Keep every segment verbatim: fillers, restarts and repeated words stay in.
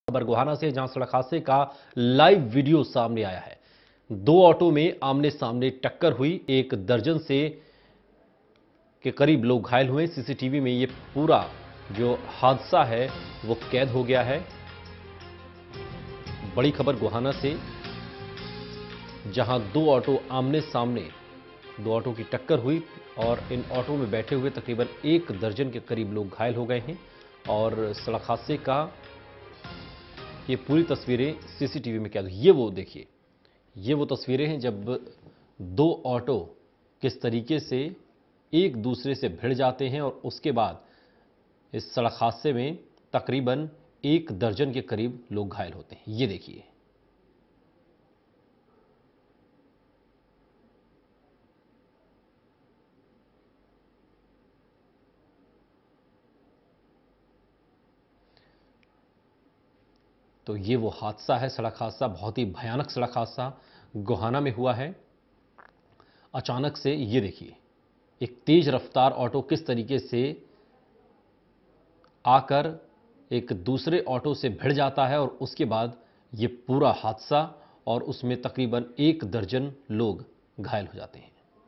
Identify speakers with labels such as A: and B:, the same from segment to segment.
A: खबर गोहाना से, जहां सड़क हादसे का लाइव वीडियो सामने आया है। दो ऑटो में आमने सामने टक्कर हुई, एक दर्जन से के करीब लोग घायल हुए। सीसीटीवी में ये पूरा जो हादसा है वो कैद हो गया है। बड़ी खबर गोहाना से, जहां दो ऑटो आमने सामने दो ऑटो की टक्कर हुई और इन ऑटो में बैठे हुए तकरीबन एक दर्जन के करीब लोग घायल हो गए हैं। और सड़क हादसे का ये पूरी तस्वीरें सीसीटीवी में कैद हुई। ये वो देखिए, ये वो तस्वीरें हैं जब दो ऑटो किस तरीके से एक दूसरे से भिड़ जाते हैं और उसके बाद इस सड़क हादसे में तकरीबन एक दर्जन के करीब लोग घायल होते हैं। ये देखिए। तो ये वो हादसा है, सड़क हादसा, बहुत ही भयानक सड़क हादसा गोहाना में हुआ है। अचानक से ये देखिए, एक तेज रफ्तार ऑटो किस तरीके से आकर एक दूसरे ऑटो से भिड़ जाता है और उसके बाद ये पूरा हादसा, और उसमें तकरीबन एक दर्जन लोग घायल हो जाते हैं।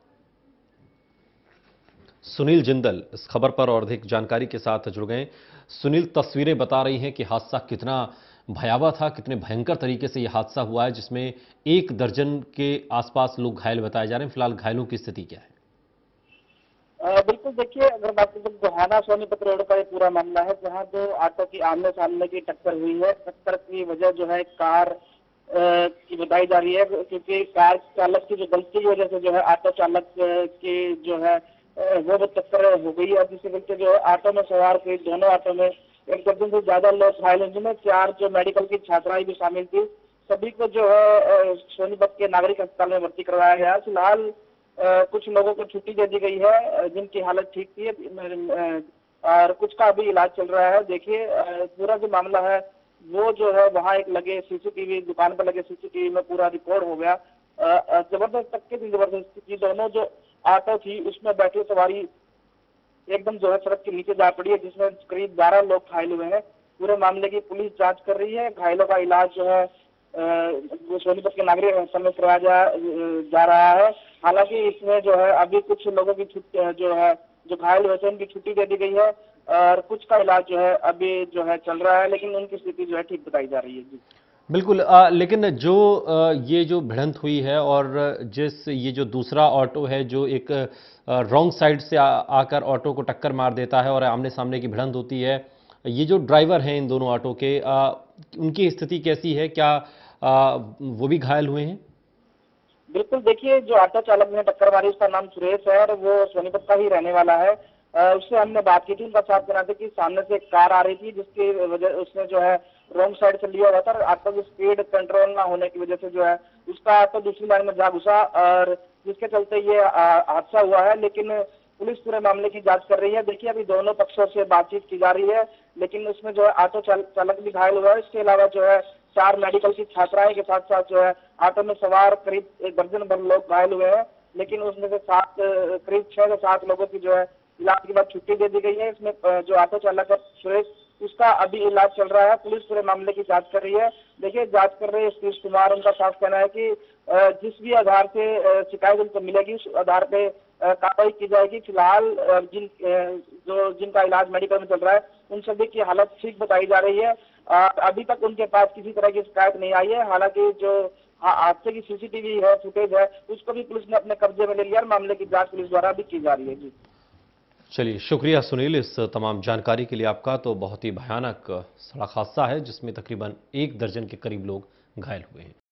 A: सुनील जिंदल इस खबर पर और अधिक जानकारी के साथ जुड़ गए। सुनील, तस्वीरें बता रही हैं कि हादसा कितना भयावह था, कितने भयंकर तरीके से यह हादसा हुआ है, जिसमें एक दर्जन के आसपास लोग घायल बताए जा रहे हैं। फिलहाल घायलों की स्थिति क्या है?
B: अ, बिल्कुल देखिए, अगर बात करें तो गोहाना सोनीपत रोड का ये पूरा मामला है, जहां दो ऑटो की आमने सामने की टक्कर हुई है। टक्कर की वजह जो है कार अ, की बताई जा रही है, क्योंकि कार चालक की जो गलती की वजह से जो है ऑटो चालक की जो है अ, वो वो टक्कर हो गई है, जिसके वजह जो है ऑटो में सवार थे, दोनों ऑटो में एक दर्जन से ज्यादा लोग घायल हुए, जिनमें चार जो मेडिकल की छात्राएं भी शामिल थी। सभी को जो है अ, सोनीपत के नागरिक अस्पताल में भर्ती करवाया गया। फिलहाल अ, कुछ लोगों को छुट्टी दे दी गई है, जिनकी हालत ठीक थी, अ, और कुछ का अभी इलाज चल रहा है। देखिए, पूरा जो मामला है वो जो है वहाँ एक लगे सीसीटीवी, दुकान पर लगे सीसीटीवी में पूरा रिकॉर्ड हो गया। जबरदस्त टक्कर थी, जबरदस्त थी। दोनों जो ऑटो थी उसमें बैठे सवारी एकदम जो है सड़क के नीचे जा पड़ी है, जिसमें करीब बारह लोग घायल हुए हैं। पूरे मामले की पुलिस जांच कर रही है। घायलों का इलाज जो है सोनीपत के नागरिक अस्पताल में करवाया जा, जा रहा है। हालांकि इसमें जो है अभी कुछ लोगों की छुट्टी जो है, जो घायल हुए थे उनकी छुट्टी दे दी गई है, और कुछ का इलाज जो है अभी जो है चल रहा है, लेकिन उनकी स्थिति जो है ठीक बताई जा रही है। जी
A: बिल्कुल। आ, लेकिन जो आ, ये जो भिड़ंत हुई है और जिस ये जो दूसरा ऑटो है जो एक रॉन्ग साइड से आ, आकर ऑटो को टक्कर मार देता है और आमने सामने की भिड़ंत होती है, ये जो ड्राइवर हैं इन दोनों ऑटो के, आ, उनकी स्थिति कैसी है? क्या आ, वो भी घायल हुए हैं?
B: बिल्कुल, देखिए, जो ऑटो चालक ने टक्कर मारी उसका नाम सुरेश है और वो सोनीपत का ही रहने वाला है। उससे हमने बात की थी, उनका साथ देना था कि सामने से एक कार आ रही थी, जिसकी वजह उसने जो है रॉन्ग साइड से लिया हुआ था, और ऑटो की स्पीड कंट्रोल ना होने की वजह से जो है उसका ऑटो दूसरी लाइन में जा घुसा, और जिसके चलते ये हादसा हुआ है। लेकिन पुलिस पूरे मामले की जांच कर रही है। देखिए, अभी दोनों पक्षों से बातचीत की जा रही है, लेकिन उसमें जो है ऑटो चालक भी घायल हुआ है। इसके अलावा जो है चार मेडिकल की छात्राएं के साथ साथ जो है ऑटो में सवार करीब एक दर्जन भर लोग घायल हुए हैं, लेकिन उसमें से सात करीब छह से सात लोगों की जो है इलाज के बाद छुट्टी दे दी गई है। इसमें जो ऑटो चालक है सुरेश, उसका अभी इलाज चल रहा है। पुलिस पूरे मामले की जांच कर रही है। देखिए, जांच कर रहे सतीश कुमार, उनका साफ कहना है कि जिस भी आधार से शिकायत उनको मिलेगी उस आधार पे कार्रवाई की जाएगी। फिलहाल जिन जो जिनका इलाज मेडिकल में चल रहा है उन सभी की हालत ठीक बताई जा रही है। अभी तक उनके पास किसी तरह की शिकायत नहीं आई है। हालांकि जो हादसे की सीसीटीवी है, फुटेज है, उसको भी पुलिस ने अपने कब्जे में ले लिया और मामले की जांच पुलिस द्वारा भी की जा रही है। जी
A: चलिए, शुक्रिया सुनील इस तमाम जानकारी के लिए आपका। तो बहुत ही भयानक सड़क हादसा है जिसमें तकरीबन एक दर्जन के करीब लोग घायल हुए हैं।